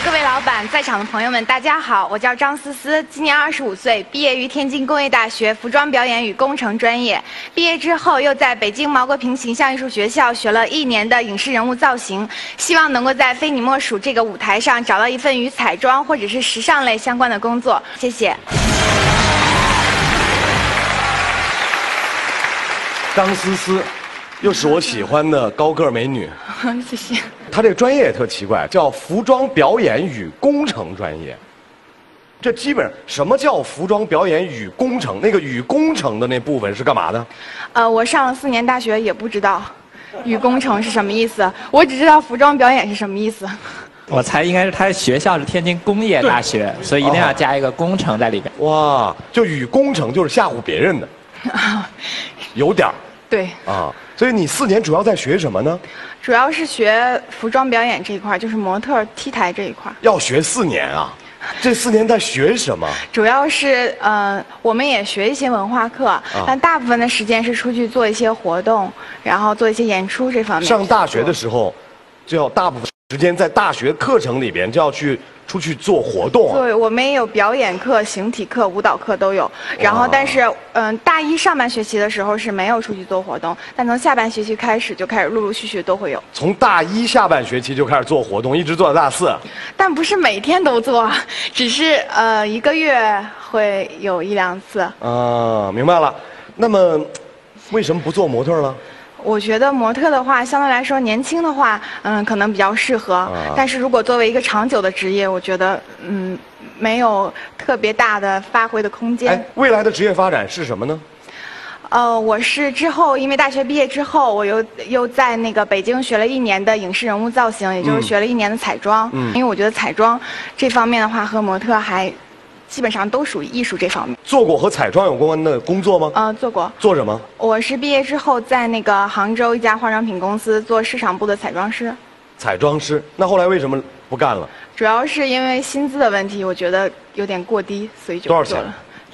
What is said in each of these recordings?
各位老板，在场的朋友们，大家好，我叫张思思，今年25岁，毕业于天津工业大学服装表演与工程专业。毕业之后，又在北京毛戈平形象艺术学校学了1年的影视人物造型，希望能够在非你莫属这个舞台上找到一份与彩妆或者是时尚类相关的工作。谢谢。 张思思，又是我喜欢的高个美女。 谢谢。 她这个专业也特奇怪，叫服装表演与工程专业。这基本上什么叫服装表演与工程？那个与工程的那部分是干嘛的？ 我上了4年大学也不知道，与工程是什么意思，我只知道服装表演是什么意思。 我猜应该是他学校是天津工业大学，所以一定要加一个工程在里边。 哇，就与工程就是吓唬别人的，有点儿。 对。 啊，所以你4年主要在学什么呢？ 主要是学服装表演这一块，就是模特 T 台这一块。 要学4年啊？这4年在学什么？ 主要是我们也学一些文化课，但大部分的时间是出去做一些活动，然后做一些演出这方面。 上大学的时候，就要大部分时间在大学课程里边就要出去做活动啊。 对，我们也有表演课、形体课、舞蹈课都有。然后，但是大一上半学期的时候是没有出去做活动，但从下半学期开始就开始陆陆续续都会有。 从大一下半学期就开始做活动，一直做到大4。 但不是每天都做，只是1个月会有1、2次。 明白了。那么，为什么不做模特了？ 我觉得模特的话，相对来说年轻的话，可能比较适合。但是如果作为一个长久的职业，我觉得，没有特别大的发挥的空间。 未来的职业发展是什么呢？ 我是之后因为大学毕业之后，我又在那个北京学了1年的影视人物造型，也就是学了1年的彩妆。因为我觉得彩妆这方面的话，和模特还基本上都属于艺术这方面。 做过和彩妆有关的工作吗？ 做过。 做什么？ 我是毕业之后在那个杭州一家化妆品公司做市场部的彩妆师。 彩妆师，那后来为什么不干了？ 主要是因为薪资的问题，我觉得有点过低，所以就多少钱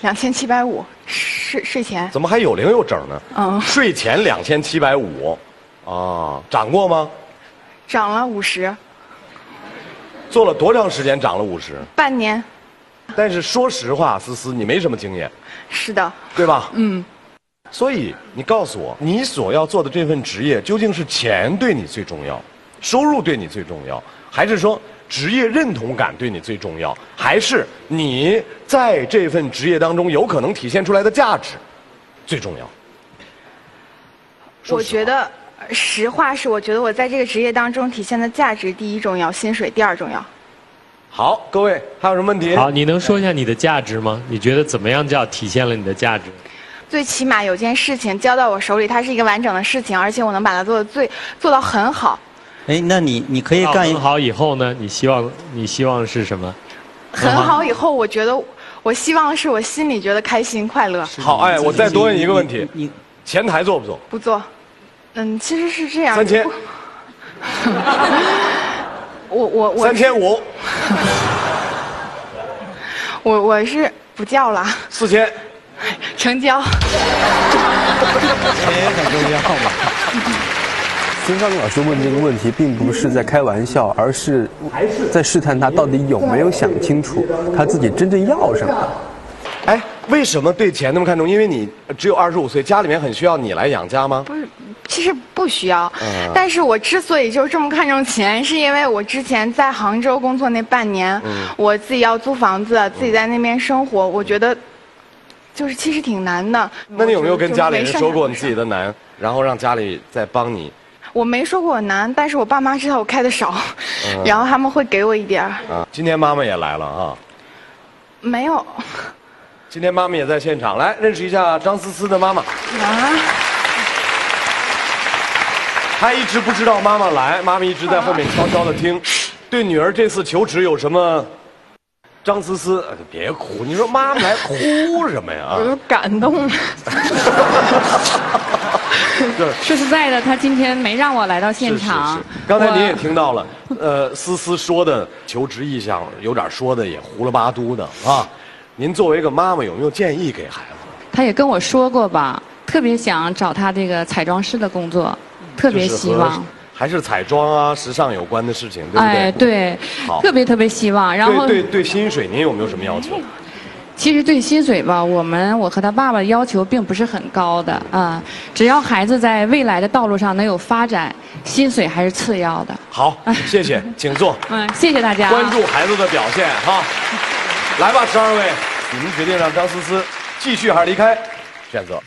？2750，税前。 怎么还有零有整呢？税前2750，涨过吗？ 涨了50。 做了多长时间涨了50？ 半年。 但是说实话，思思，你没什么经验。 是的。 对吧？所以你告诉我，你所要做的这份职业，究竟是钱对你最重要，收入对你最重要，还是说职业认同感对你最重要，还是你在这份职业当中有可能体现出来的价值最重要？ 我觉得实话是，我觉得我在这个职业当中体现的价值第1重要，薪水第2重要。 好，各位还有什么问题？ 好，你能说一下你的价值吗？你觉得怎么样叫体现了你的价值？ 最起码有件事情交到我手里，它是一个完整的事情，而且我能把它做到很好。 那你可以干很好以后呢？你希望是什么？ 很好以后，我觉得我希望是我心里觉得开心快乐。 好，我再多问一个问题，你前台做不做？ 不做。其实是这样。 3000。 我 3500。 我是不叫了。 4000。 成交。 很重要嘛。 孙少明老师问这个问题，并不是在开玩笑，而是在试探他到底有没有想清楚他自己真正要什么。 为什么对钱那么看重？因为你只有25岁，家里面很需要你来养家吗？ 不是，其实不需要。但是我之所以就这么看重钱，是因为我之前在杭州工作那半年，我自己要租房子，自己在那边生活，我觉得就是其实挺难的。 那你有没有跟家里人说过你自己的难，然后让家里再帮你？ 我没说过我难，但是我爸妈知道我开的少，然后他们会给我一点儿。 今天妈妈也来了啊？ 没有。 今天妈妈也在现场，来认识一下张思思的妈妈。她一直不知道妈妈来，妈妈一直在后面悄悄的听。对女儿这次求职有什么？张思思，别哭，你说妈妈来哭什么呀？ 我都感动了。 说实在的，他今天没让我来到现场。 是。刚才您也听到了，思思说的求职意向，有点说的也胡了八嘟的啊。您作为一个妈妈，有没有建议给孩子？ 他也跟我说过吧，特别想找他这个彩妆师的工作，特别希望。 还是彩妆啊、时尚有关的事情，对不对？ 哎，对， 好特别希望。然后对薪水您有没有什么要求？ 其实对薪水吧，我和他爸爸要求并不是很高的啊，只要孩子在未来的道路上能有发展，薪水还是次要的。 好，谢谢，请坐。 谢谢大家。 关注孩子的表现哈。来吧，12位，你们决定让张思思继续还是离开？选择。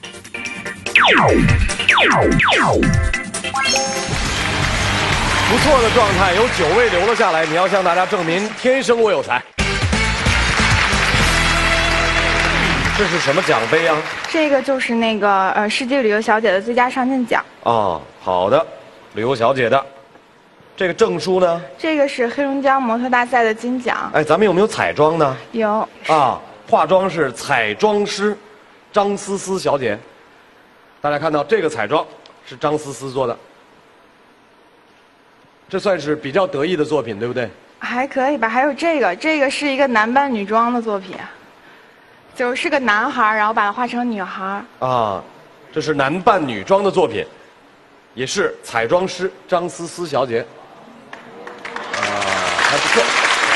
不错的状态，有9位留了下来。你要向大家证明天生我有才。这是什么奖杯啊？ 这个就是那个世界旅游小姐的最佳上镜奖。 哦，好的，旅游小姐的。这个证书呢？ 这个是黑龙江模特大赛的金奖。 哎，咱们有没有彩妆呢？ 有。 啊，化妆是彩妆师张思思小姐。大家看到这个彩妆是张思思做的，这算是比较得意的作品，对不对？ 还可以吧。还有这个是一个男扮女装的作品。就是个男孩，然后把他画成女孩。啊， 这是男扮女装的作品，也是彩妆师张思思小姐。还不错。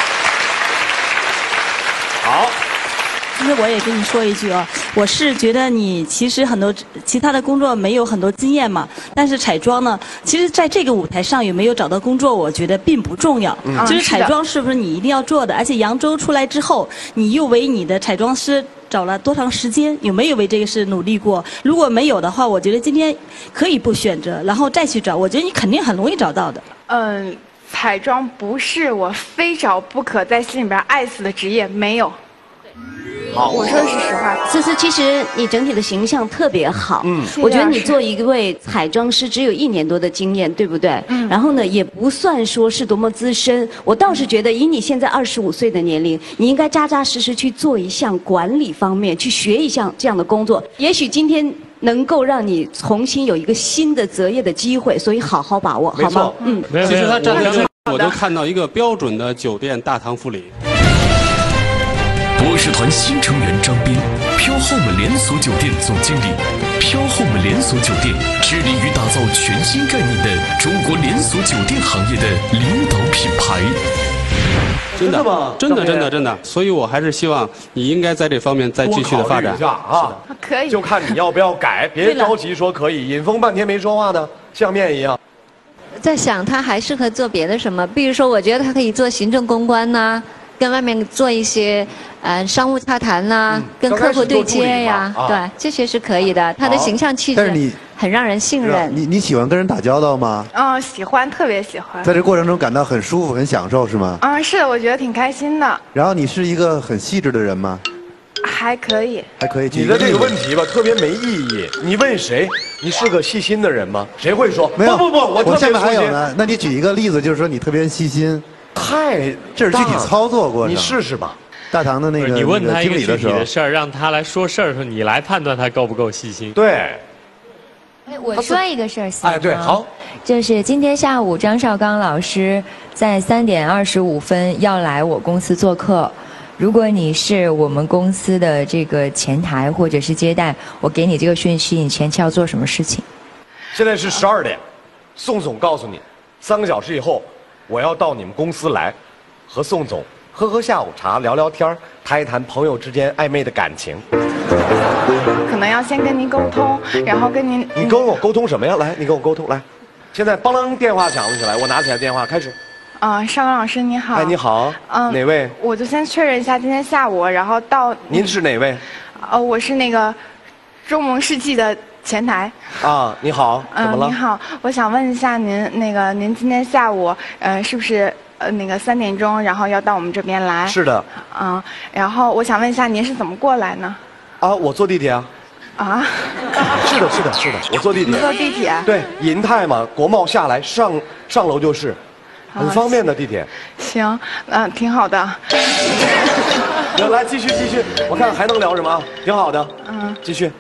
好。 其实我也跟你说一句啊，我是觉得你其实很多其他的工作没有很多经验嘛，但是彩妆呢，其实在这个舞台上有没有找到工作，我觉得并不重要。其实彩妆是不是你一定要做的？而且扬州出来之后，你又为你的彩妆师找了多长时间？有没有为这个事努力过？如果没有的话，我觉得今天可以不选择，然后再去找。我觉得你肯定很容易找到的。 彩妆不是我非找不可，在心里边爱死的职业，没有。 好， 我说的是实话。 思思，其实你整体的形象特别好。我觉得你做一位彩妆师只有1年多的经验，对不对？然后呢，也不算说是多么资深。我倒是觉得，以你现在25岁的年龄，你应该扎扎实实去做一项管理方面，去学一项这样的工作。也许今天能够让你重新有一个新的择业的机会，所以好好把握，好吗？ 其实他站在这，我都看到一个标准的酒店大堂副理。 博士团新成员张斌，飘后门连锁酒店总经理。飘后门连锁酒店致力于打造全新概念的中国连锁酒店行业的领导品牌。 真的吗？真的，所以我还是希望你应该在这方面再继续的发展啊。 可以， 就看你要不要改，别着急说可以。尹峰半天没说话呢，像面一样。 在想他还适合做别的什么，比如说，我觉得他可以做行政公关呐，跟外面做一些商务洽谈呐，跟客户对接呀，对，这些是可以的。他的形象气质很让人信任。 你喜欢跟人打交道吗？ 喜欢，特别喜欢。 在这过程中感到很舒服、很享受是吗？ 是的，我觉得挺开心的。 然后你是一个很细致的人吗？ 还可以。 还可以。 你的这个问题吧，特别没意义。你问谁？你是个细心的人吗？谁会说？ 没有， 不， 我下面还有呢。那你举一个例子，就是说你特别细心。这是具体操作过程。 你试试吧。 大堂的那个你问他一个具体的事儿，让他来说事儿的时候，你来判断他够不够细心。 对。 我说一个事儿行吗？ 对，好。 就是今天下午张绍刚老师在3点25分要来我公司做客。如果你是我们公司的这个前台或者是接待，我给你这个讯息，你前期要做什么事情？ 现在是12点，宋总告诉你，3个小时以后我要到你们公司来，和宋总喝下午茶，聊聊天，谈一谈朋友之间暧昧的感情。 可能要先跟您沟通，然后跟您。 你跟我沟通什么呀？来，你跟我沟通来。现在邦啷电话响了起来，我拿起来电话开始。 绍刚老师你好。 你好。哪位？ 我就先确认一下今天下午，然后到。 您是哪位？ 我是那个中盟世纪的前台。 你好，怎么了？ 你好，我想问一下您，您今天下午，是不是3点钟，然后要到我们这边来？ 是的。 然后我想问一下，您是怎么过来呢？ 我坐地铁啊。是的，我坐地铁。 坐地铁？ 对，银泰嘛，国贸下来上楼就是，很方便的地铁。 行，挺好的。 来，继续，我看看还能聊什么啊？挺好的。继续。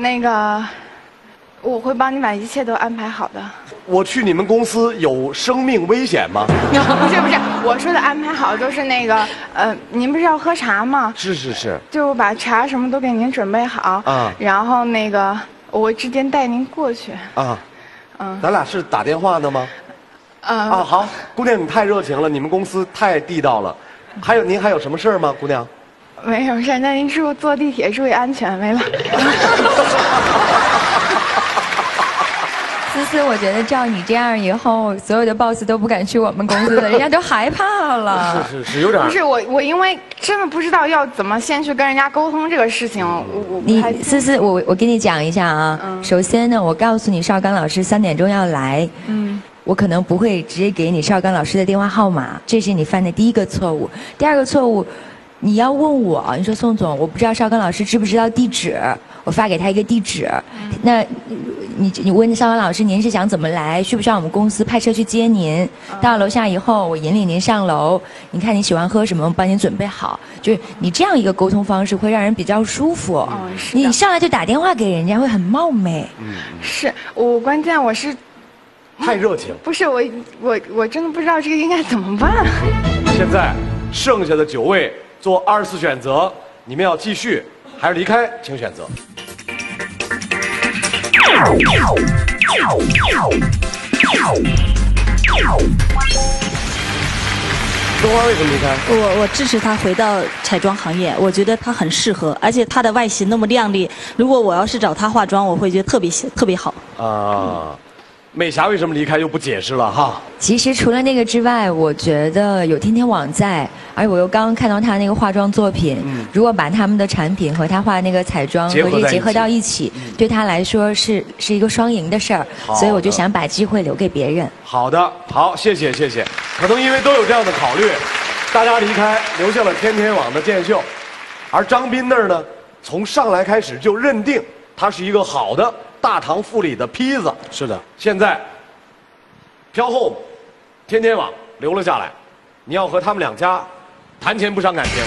我会帮你把一切都安排好的。 我去你们公司有生命危险吗？ 不是，我说的安排好就是您不是要喝茶吗？ 是。 就把茶什么都给您准备好。然后我直接带您过去。 咱俩是打电话的吗？好，姑娘你太热情了，你们公司太地道了。您还有什么事儿吗，姑娘？ 没有事，那您坐地铁注意安全，没了。 思思，我觉得照你这样以后，所有的 boss 都不敢去我们公司的，人家都害怕了。 是有点。 不是我因为真的不知道要怎么先去跟人家沟通这个事情， 你思思，我跟你讲一下啊。首先呢，我告诉你邵刚老师3点钟要来。我可能不会直接给你邵刚老师的电话号码，这是你犯的第一个错误。第二个错误，你要问我，你说宋总，我不知道邵刚老师知不知道地址，我发给他一个地址。那你问邵刚老师，您是想怎么来？需不需要我们公司派车去接您？到楼下以后，我引领您上楼，你看你喜欢喝什么，我帮您准备好。就是你这样一个沟通方式，会让人比较舒服。你上来就打电话给人家，会很冒昧。 是我关键我是。 太热情， 不是我真的不知道这个应该怎么办。 现在剩下的9位做24选择，你们要继续还是离开？请选择。冬花为什么离开？ 我支持他回到彩妆行业，我觉得他很适合，而且他的外形那么靓丽，如果我要是找他化妆，我会觉得特别好。 美霞为什么离开又不解释了哈？ 其实除了那个之外，我觉得有天天网在，而且我又刚刚看到他那个化妆作品，如果把他们的产品和他画那个彩妆和这结合到一起，对他来说是一个双赢的事儿，所以我就想把机会留给别人。 好的，好，谢谢。可能因为都有这样的考虑，大家离开，留下了天天网的建秀，而张斌那儿呢，从上来开始就认定他是一个好的大唐富里的坯子。 是的， 现在飘后天天网留了下来，你要和他们2家谈钱不伤感情。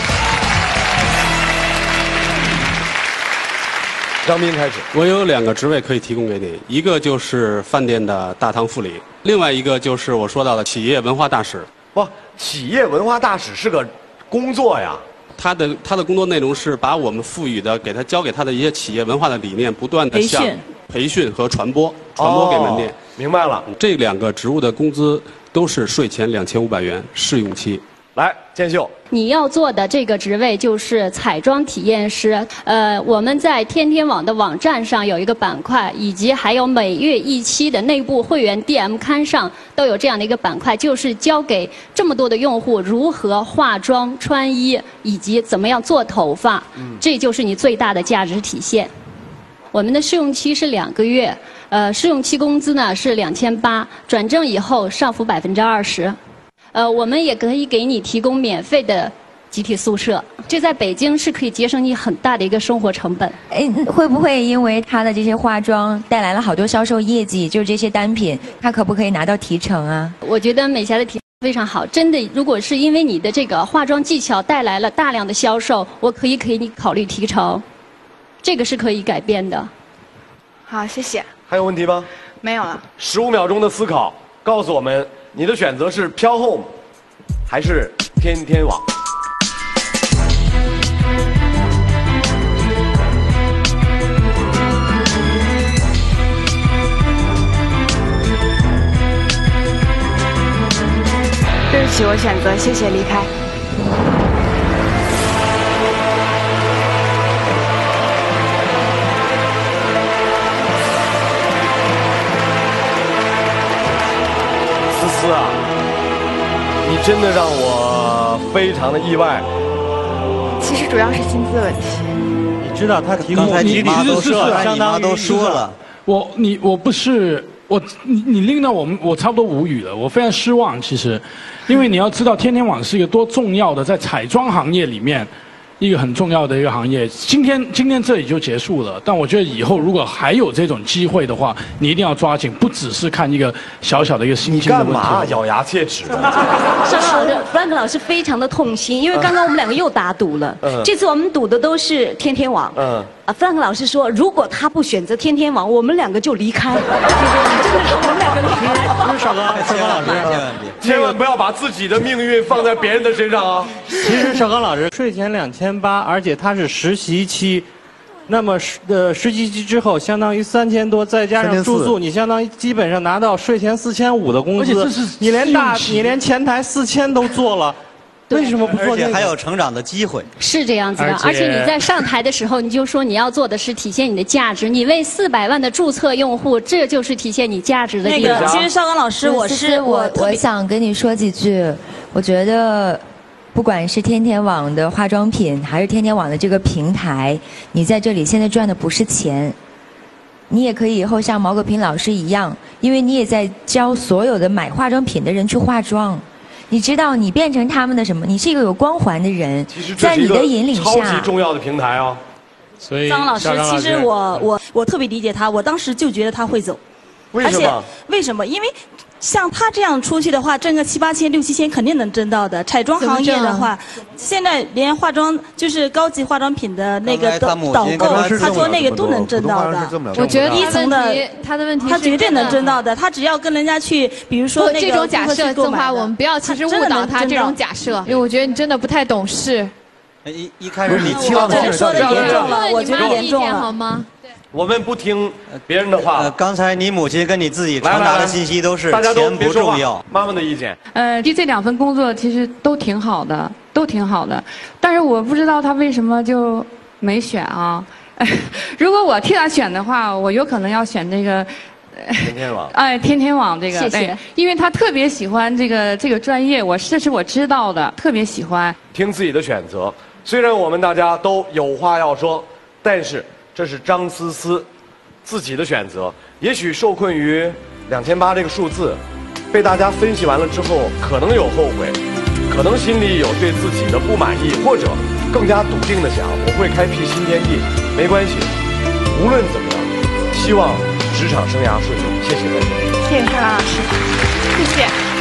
张斌开始。 我有2个职位可以提供给你，一个就是饭店的大堂副理，另外一个就是我说到的企业文化大使。 不，企业文化大使是个工作呀。 他的工作内容是把我们赋予的交给他的一些企业文化的理念，不断的向培训和传播给门店。 明白了。 这2个职务的工资都是税前2500元，试用期。 来，建秀。 你要做的这个职位就是彩妆体验师。我们在天天网的网站上有一个板块，以及还有每月1期的内部会员 DM 刊上都有这样的一个板块，就是教给这么多的用户如何化妆、穿衣，以及怎么样做头发。这就是你最大的价值体现。我们的试用期是2个月，试用期工资呢是2800，转正以后上浮20%。我们也可以给你提供免费的集体宿舍，这在北京是可以节省你很大的一个生活成本。 会不会因为他的这些化妆带来了好多销售业绩？就是这些单品，他可不可以拿到提成啊？ 我觉得美霞的提非常好，真的，如果是因为你的这个化妆技巧带来了大量的销售，我可以给你考虑提成，这个是可以改变的。 好，谢谢。 还有问题吗？ 没有了。 15秒钟的思考，告诉我们你的选择是飘 home 还是天天网？ 对不起，我选择谢谢离开。 思思啊，你真的让我非常的意外。 其实主要是薪资问题。 你知道他题目刚才你妈都说了， 相当于都说了。 我不是你令到我差不多无语了，我非常失望。其实，因为你要知道天天网是一个多重要的，在彩妆行业里面一个很重要的一个行业。今天这里就结束了，但我觉得以后如果还有这种机会的话，你一定要抓紧，不只是看一个小小的一个新兴的问题。 干嘛咬牙切齿的？ 邵老师，Frank 老师非常的痛心，因为刚刚我们2个又打赌了，这次我们赌的都是天天网。Frank 老师说，如果他不选择天天网，我们2个就离开。真的是我们2个离开。 邵刚老师， 千万不要把自己的命运放在别人的身上啊！ 其实邵刚老师税前2800，而且他是实习期， 那么实习期之后，相当于3000多，再加上住宿，你相当于基本上拿到税前4500的工资。你连前台4000都做了。为什么不做？ 而且还有成长的机会。 是这样子的，而且你在上台的时候，你就说你要做的是体现你的价值。你为400万的注册用户，这就是体现你价值的地方。 其实邵刚老师，我想跟你说几句。我觉得，不管是天天网的化妆品，还是天天网的这个平台，你在这里现在赚的不是钱。你也可以以后像毛戈平老师一样，因为你也在教所有的买化妆品的人去化妆。你知道，你变成他们的什么？你是一个有光环的人，在你的引领下， 超级重要的平台哦。 所以， 张老师，其实我特别理解他，我当时就觉得他会走。 为什么？ 为什么？因为像他这样出去的话，挣个7、8千、6、7千肯定能挣到的。彩妆行业的话，现在连化妆就是高级化妆品的那个导购，他说那个都能挣到的。 我觉得一层的他的问题， 他绝对能挣到的。他只要跟人家去，比如说那个这种假设，曾华，我们不要其实误导他这种假设，因为我觉得你真的不太懂事。 一开始你期望的说的严重了，我觉得严重了， 好吗？ 我们不听别人的话。 刚才你母亲跟你自己传达的信息都是钱不重要。 妈妈的意见。 这2份工作其实都挺好的，都挺好的，但是我不知道他为什么就没选啊。如果我替他选的话，我有可能要选这个。 天天网。 天天网这个， 谢谢。 因为他特别喜欢这个专业，这是我知道的，特别喜欢。 听自己的选择，虽然我们大家都有话要说，但是。这是张思思自己的选择，也许受困于2800这个数字，被大家分析完了之后，可能有后悔，可能心里有对自己的不满意，或者更加笃定的想我会开辟新天地。没关系，无论怎么样，希望职场生涯顺利。谢谢大家。 谢谢邵老师，谢谢。